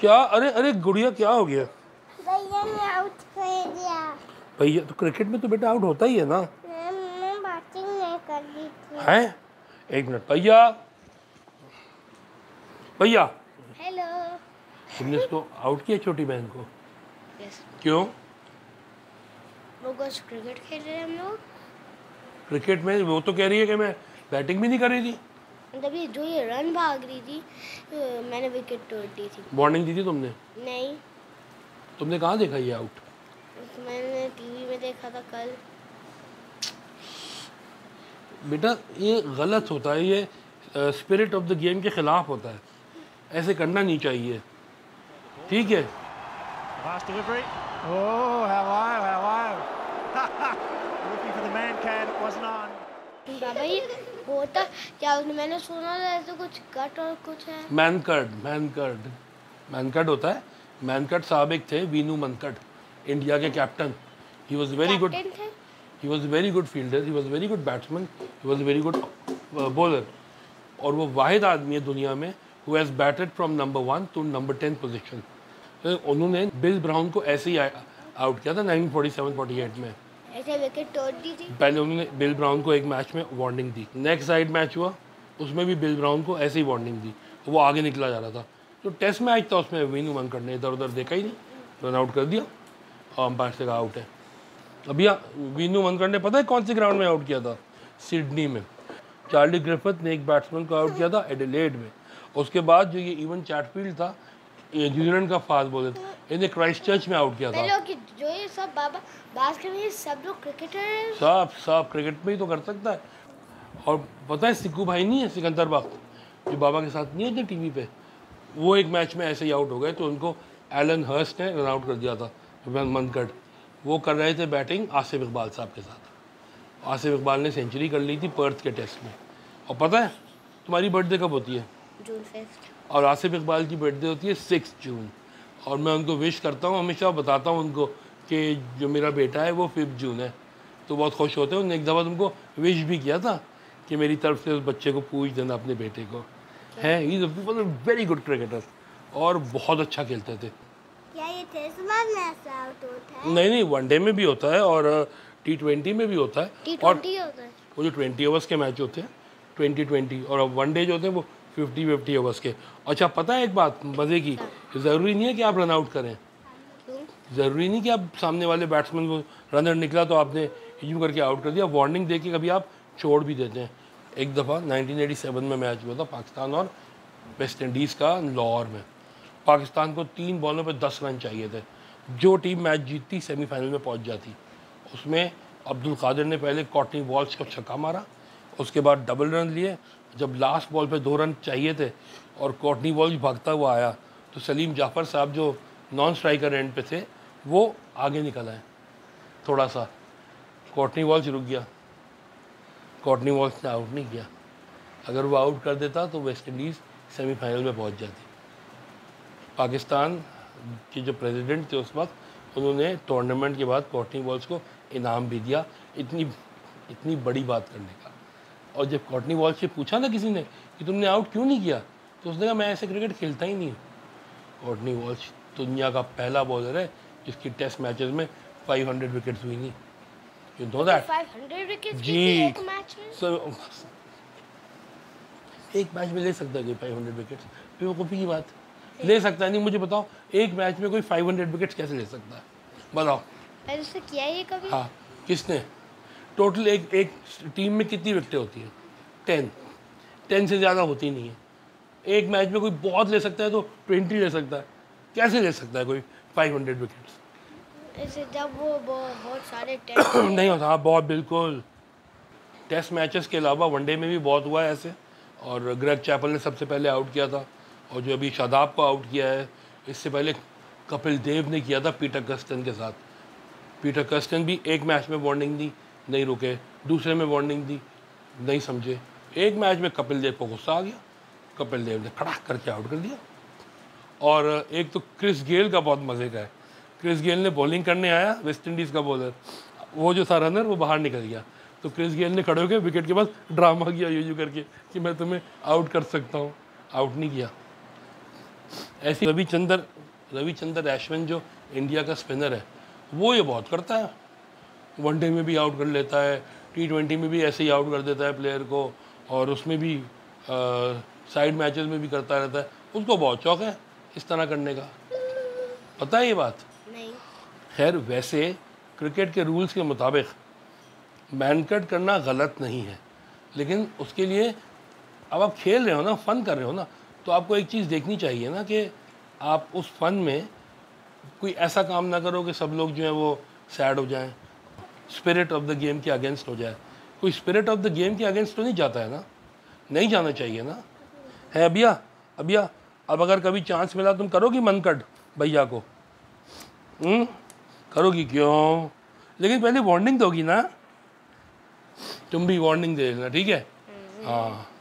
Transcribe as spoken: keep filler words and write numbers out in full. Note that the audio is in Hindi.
क्या? अरे अरे गुड़िया क्या हो गया? भैया ने आउट कर दिया। भैया तो क्रिकेट में तो बेटा आउट होता ही है ना। मैं बैटिंग नहीं कर रही थी। हैं? एक मिनट भैया, भैया हेलो। तुमने इसको आउट किया छोटी बहन को? यस। क्यों? वो कुछ क्रिकेट खेल रहे हैं हम लोग। क्रिकेट में वो तो कह रही है कि मैं बैटिंग भी नहीं कर रही थी। तभी जो ये रन भाग रही थी मैंने विकेट तोड़ दी थी। वार्निंग दी थी तुमने? नहीं, तुमने कहाँ देखा ये आउट? मैंने टीवी में देखा था कल। बेटा ये गलत होता है, ये स्पिरिट ऑफ द गेम के खिलाफ होता है, ऐसे करना नहीं चाहिए, ठीक है? Last delivery. Oh, hello, hello. Looking for the man can, it wasn't on. बाबा ये होता क्या? उसने मैंने सुना था ऐसे कुछ कट और कुछ है। मैनकट, मैनकट, मैनकट होता है। मैनकट साहब एक थे, वीनू मनकट, इंडिया के captain. He was very good, captain थे? He was very good fielder, he was very good batsman, he was very good bowler. और वो वाहिद आदमी है दुनिया में who has batted from number one to number ten position. उन्होंने बिल ब्राउन को ऐसे ही आउट किया था nineteen forty seven forty eight में। ऐसे विकेट तोड़ दी थी। पहले उन्होंने बिल ब्राउन को एक मैच में वार्निंग दी, नेक्स्ट साइड मैच हुआ उसमें भी बिल ब्राउन को ऐसे ही वार्निंग दी, वो आगे निकला जा रहा था। जो टेस्ट मैच था उसमें वीनू मनकट ने इधर उधर देखा ही नहीं, रन आउट कर दिया और अंपायर से कहा आउट है। अभी वीनू मनकट ने पता है कौन से ग्राउंड में आउट किया था? सिडनी में। चार्ली ग्रिफिथ ने एक बैट्समैन को आउट किया था एडिलेड में। उसके बाद जो ये इवन चैटफील्ड था, ये न्यूजीलैंड का फास्ट बॉलर, इन्हें क्राइस्ट चर्च में आउट किया था। लोग जो ये सब बाबा बात कर रहे हैं सब लोग क्रिकेटर सब सब क्रिकेट में ही तो कर सकता है। और पता है सिक्कू भाई नहीं है, सिकंदर बख्त, जो बाबा के साथ नहीं होते टीवी पे, वो एक मैच में ऐसे ही आउट हो गए तो उनको एलन हर्स्ट ने रन आउट कर दिया था। मनकट वो कर रहे थे बैटिंग आसिफ इकबाल साहब के साथ। आसिफ इकबाल ने सेंचुरी कर ली थी पर्थ के टेस्ट में। और पता है तुम्हारी बर्थडे कब होती है? June fifth. और आसिफ इकबाल की बर्थडे होती है सिक्स जून। और मैं उनको विश करता हूँ, हमेशा बताता हूँ उनको कि जो मेरा बेटा है वो फिफ्थ जून है, तो बहुत खुश होते हैं। उन्होंने एक दफ़ा तुमको विश भी किया था कि मेरी तरफ से उस बच्चे को पूछ देना अपने बेटे को। है ही वेरी गुड क्रिकेटर और बहुत अच्छा खेलते थे। क्या ये टेस्ट मैच में ऐसा आउट होता है? नहीं नहीं, वनडे में भी होता है और टी ट्वेंटी में भी होता है। टी और ट्वेंटी होता है? वो जो ट्वेंटी ओवर्स के मैच होते हैं ट्वेंटी ट्वेंटी, और वनडे जो होते हैं वो फिफ्टी फिफ्टी ओवर्स के। अच्छा पता है एक बात मज़े की, ज़रूरी नहीं है कि आप रन आउट करें। ज़रूरी नहीं कि आप सामने वाले बैट्समैन को रनर निकला तो आपने यूँ करके आउट कर दिया, वार्निंग दे के कभी आप छोड़ भी देते हैं। एक दफ़ा नाइनटीन एटी सेवन में मैच हुआ था पाकिस्तान और वेस्ट इंडीज़ का लाहौर में। पाकिस्तान को तीन बॉलों पे दस रन चाहिए थे। जो टीम मैच जीतती सेमीफाइनल में पहुंच जाती। उसमें अब्दुल कादिर ने पहले कॉटनी वॉल्श को छक्का मारा, उसके बाद डबल रन लिए। जब लास्ट बॉल पे दो रन चाहिए थे और कॉटनी वॉल्श भागता हुआ आया तो सलीम जाफ़र साहब जो नॉन स्ट्राइकर एंड पे थे वो आगे निकल आए थोड़ा सा। कॉटनी वॉल्श रुक गया, कॉटनी वॉल्श ने आउट नहीं किया। अगर वो आउट कर देता तो वेस्ट इंडीज़ सेमीफाइनल में पहुंच जाती। पाकिस्तान के जो प्रेसिडेंट थे उस वक्त, उन्होंने टूर्नामेंट के बाद कॉटनी वॉल्श को इनाम भी दिया इतनी इतनी बड़ी बात करने का। और जब कॉटनी वॉल्श से पूछा ना किसी ने कि तुमने आउट क्यों नहीं किया, तो उसने कहा मैं ऐसे क्रिकेट खेलता ही नहीं हूँ। कॉटनी वॉल्श दुनिया का पहला बॉलर है जिसकी टेस्ट मैचेस में पाँच सौ विकेट्स हुई नहीं। You know that? पाँच सौ विकेट्स जी एक मैच में? सर एक मैच में ले सकता है कोई पाँच सौ विकेट्स? बेवकूफ़ी की बात। ले सकता है नहीं? मुझे बताओ एक मैच में कोई पाँच सौ विकेट्स कैसे ले सकता है? बताओ। मैंने उससे किया ये कभी? हाँ, किसने? टोटल एक एक टीम में कितनी विकेटें होती हैं? टेन। टेन से ज़्यादा होती नहीं है। एक मैच में कोई बहुत ले सकता है तो ट्वेंटी ले सकता है, कैसे ले सकता है कोई पाँच सौ विकेट्स? ऐसे जब वो बहुत, बहुत सारे टेस्ट नहीं होता। हाँ बहुत बिल्कुल। टेस्ट मैचेस के अलावा वनडे में भी बहुत हुआ है ऐसे। और ग्रेग चैपल ने सबसे पहले आउट किया था, और जो अभी शादाब को आउट किया है इससे पहले कपिल देव ने किया था पीटर कस्टन के साथ। पीटर कस्टन भी एक मैच में वार्निंग दी, नहीं रुके, दूसरे में वार्निंग दी, नहीं समझे, एक मैच में कपिल देव को गुस्सा आ गया, कपिल देव ने खड़ाक करके आउट कर दिया। और एक तो क्रिस गेल का बहुत मज़े का है। क्रिस गेल ने बॉलिंग करने आया, वेस्ट इंडीज़ का बॉलर, वो जो था रनर वो बाहर निकल गया, तो क्रिस गेल ने खड़े होकर विकेट के बाद ड्रामा किया यूँ यूँ करके कि मैं तुम्हें आउट कर सकता हूँ, आउट नहीं किया। ऐसी रविचंद्र रविचंद्रन अश्विन जो इंडिया का स्पिनर है वो ये बहुत करता है, वनडे में भी आउट कर लेता है, टी ट्वेंटी में भी ऐसे ही आउट कर देता है प्लेयर को, और उसमें भी साइड मैचेस में भी करता रहता है। उसको बहुत शौक है इस तरह करने का, पता है ये बात? नहीं। खैर वैसे क्रिकेट के रूल्स के मुताबिक मैन कट करना गलत नहीं है, लेकिन उसके लिए अब आप खेल रहे हो ना, फ़न कर रहे हो ना, तो आपको एक चीज़ देखनी चाहिए ना कि आप उस फ़न में कोई ऐसा काम ना करो कि सब लोग जो है वो सैड हो जाएं, स्पिरिट ऑफ द गेम के अगेंस्ट हो जाए। कोई स्पिरिट ऑफ द गेम के अगेंस्ट तो नहीं जाता है ना, नहीं जाना चाहिए ना, है अबिया? अबिया अब अगर कभी चांस मिला तुम करोगी मन कट भैया को? हुँ? करोगी? क्यों? लेकिन पहले वार्निंग दोगी ना, तुम भी वार्निंग दे देना, ठीक है? हाँ।